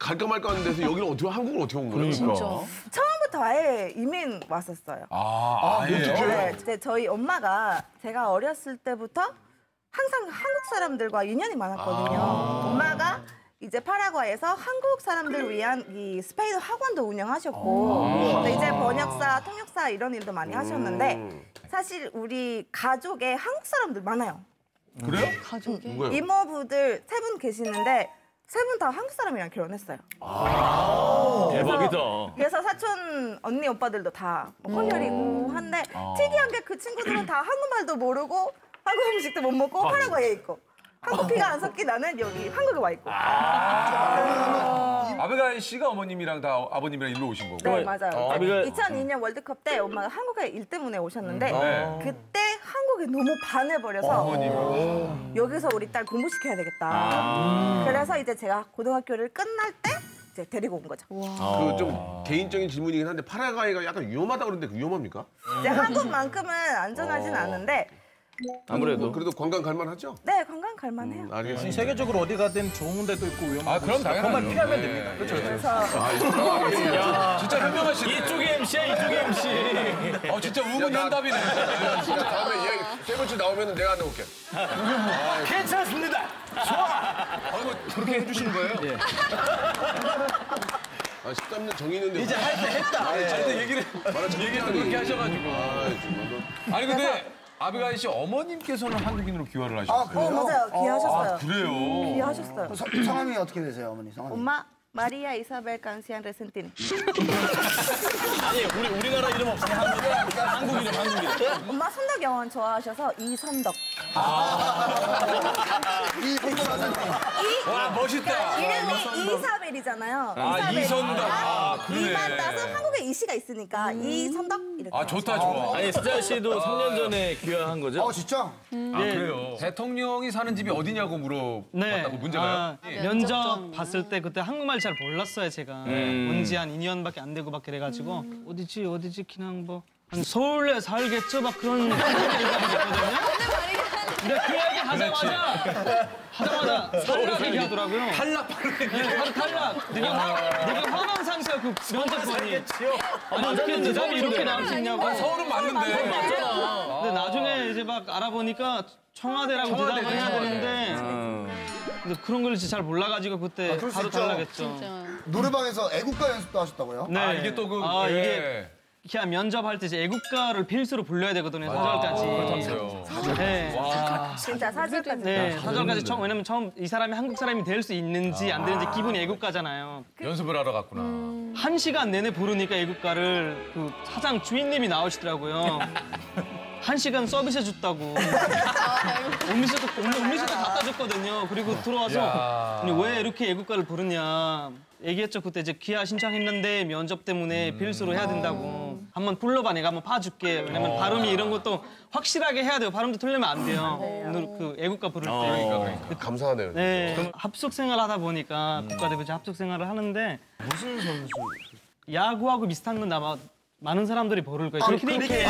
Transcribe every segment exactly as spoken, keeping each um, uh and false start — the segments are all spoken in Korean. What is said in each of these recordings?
갈까 말까 하는 데서 여기는 어떻게 한국은 어떻게 온 거예요? 진짜. 처음부터 아예 이민 왔었어요. 아, 아예요? 네, 이제 저희 엄마가 제가 어렸을 때부터 항상 한국 사람들과 인연이 많았거든요. 엄마가 이제 파라과이에서 한국 사람들 위한 이 스페인어 학원도 운영하셨고 근데 이제 번역사, 통역사 이런 일도 많이 하셨는데 사실 우리 가족에 한국 사람들 많아요. 그래요? 가족이. 누가요? 이모부들 세 분 계시는데 세 분 다 한국 사람이랑 결혼했어요. 대박이다. 그래서 사촌 언니 오빠들도 다 혼혈이고 한데 특이한 게 그 친구들은 다 한국말도 모르고 한국 음식도 못 먹고 파라과이에 있고 한국 피가 안 섞인 나는 여기 한국에 와 있고. 아베가이 씨가 어머님이랑 다 아버님이랑 일로 오신 거고. 네 맞아요. 어, 아비가- 이천이 년 월드컵 때 엄마가 한국에 일 때문에 오셨는데 네. 그때 한국에 너무 반해버려서 어머님. 여기서 우리 딸 공부시켜야 되겠다. 그래서 이제 제가 고등학교를 끝날 때 이제 데리고 온 거죠. 그 좀 개인적인 질문이긴 한데 파라과이가 약간 위험하다고 그러는데 그 위험합니까? 이제 한국만큼은 안전하진 않은데 아무래도. 그래도 관광 갈만하죠? 네 관광 갈만해요. 음, 알겠습니다. 세계적으로 어디 가든 좋은 데도 있고 위험한 아, 그럼 당연하죠. 그것만 피하면 됩니다. 그렇죠, 그렇죠. 그래서 진짜 현명하시네. 이쪽에 엠씨야, 이쪽에 엠씨. 어, 진짜 우문현답이네. 야, 다음에 얘 세 번째 나오면 내가 안 나올게. 괜찮습니다. 아이고, 그렇게 해주시는 거예요? 예. 아, 십삼 년 정이 있는데. 이제 할 때 했다. 아니, 근데 얘기를, 말을 얘기를 또 그렇게 하셔가지고. 아, 정말로. 아니, 근데 아베가이 씨 어머님께서는 한국인으로 귀화를 하셨어요. 어 맞아요 귀하셨어요. 그래요? 귀하셨어요. 성, 성함이 어떻게 되세요, 어머니? 성함이? 엄마 마리아 이사벨 간시안 레센틴. 아니, 우리, 우리나라 이름 없으면 한국, 한국 이름, 한국 이름. 엄마 선덕영원 좋아하셔서 이선덕. 이 백사 선생님. 와, 멋있다. 이름이 이사벨이잖아요. 아, 이사벨. 이선덕. 아, 그러네. 이만 따서 한국에 이씨가 있으니까 이선덕 이렇게. 아, 좋다, 좋아. 아니, 스자 씨도 삼 년 전에 귀화한 거죠? 어, 진짜? 아, 그래요? 대통령이 사는 집이 어디냐고 물어봤다고 네. 문제가요? 아, 면접 봤을 때 그때 한국말 잘 몰랐어요, 제가. 음. 온 지 한 이 년밖에 안 되고 막 그래가지고 어디지, 어디지, 그냥 뭐. 한 서울에 살겠죠? 막 그런 대답이었거든요. 근데 그 얘기 하자마자, 하자마자 탈락 얘기하더라고요. 탈락 바로 네, 바로 탈락. 내가, 내가 화난 상태야, 그 면접관이. 아니, 어떻게 대답이 이렇게 나올 수 있냐고. 서울은 맞는데. 근데 나중에 이제 막 알아보니까 청와대라고 청와대, 대답을 해야 청와대. 되는데 근데 그런 걸 진짜 잘 몰라가지고 그때 그럴 수 바로 있죠. 탈락했죠. 노래방에서 애국가 연습도 하셨다고요? 네. 아, 이게 또 그. 아, 예. 이게 그냥 면접할 때 이제 애국가를 필수로 불러야 되거든요, 사절까지. 그렇다면서요. 네. 진짜 사절까지. 네, 사절까지 처음, 왜냐면 처음 이 사람이 한국 사람이 될 수 있는지 안 되는지 기분이 애국가잖아요. 연습을 하러 갔구나. 한 시간 내내 부르니까 애국가를 그 사장 주인님이 나오시더라고요. 한 시간 서비스 해줬다고. 음료수도, 음료수도 갖다 줬거든요. 그리고 들어와서 아니, 왜 이렇게 애국가를 부르냐. 얘기했죠. 그때 이제 귀화 신청했는데 면접 때문에 필수로 해야 된다고. 한번 불러봐. 내가 한번 봐줄게. 왜냐면 발음이 이런 것도 확실하게 해야 돼요. 발음도 틀리면 안 돼요. 오늘 그 애국가 부를 때. 그러니까, 그러니까. 감사하네요. 네. 그럼 합숙 생활 하다 보니까 국가대표자 합숙 생활을 하는데 무슨 선수? 야구하고 비슷한 건 아마 많은 사람들이 모를 거예요. 크리켓.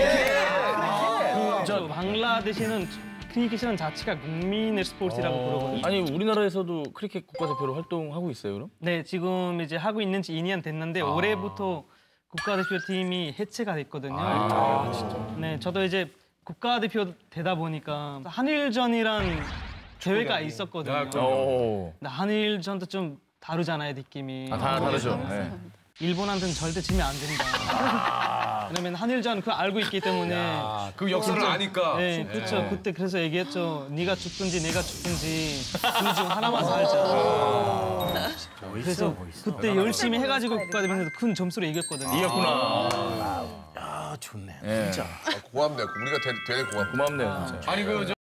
저 방글라데시는 크리켓이라는 자체가 국민의 스포츠라고 부르거든요. 아니, 우리나라에서도 크리켓 국가대표로 활동하고 있어요, 그럼? 네, 지금 이제 하고 있는 지 이 년 됐는데 올해부터 국가대표팀이 해체가 됐거든요. 아, 진짜. 네, 저도 이제 국가대표 되다 보니까 한일전이란 대회가 있었거든요. 오. 근데 한일전도 좀 다르잖아요, 느낌이. 아, 다 다르죠. 네. 일본한테는 절대 지면 안 된다. 왜냐면 한일전 그거 알고 있기 때문에. 아, 그 역사를 아니까. 네, 그렇죠. 그때 그래서 얘기했죠. 네가 죽든지 내가 죽든지 둘 중 하나만 살자. 그래서 그때 열심히 해가지고 국가대표에서 큰 점수로 이겼거든요. 이겼구나. 아, 좋네. 예. 아, 고맙네. 우리가 되, 되게 고맙네. 고맙네요, 진짜. 아니, 그, 저,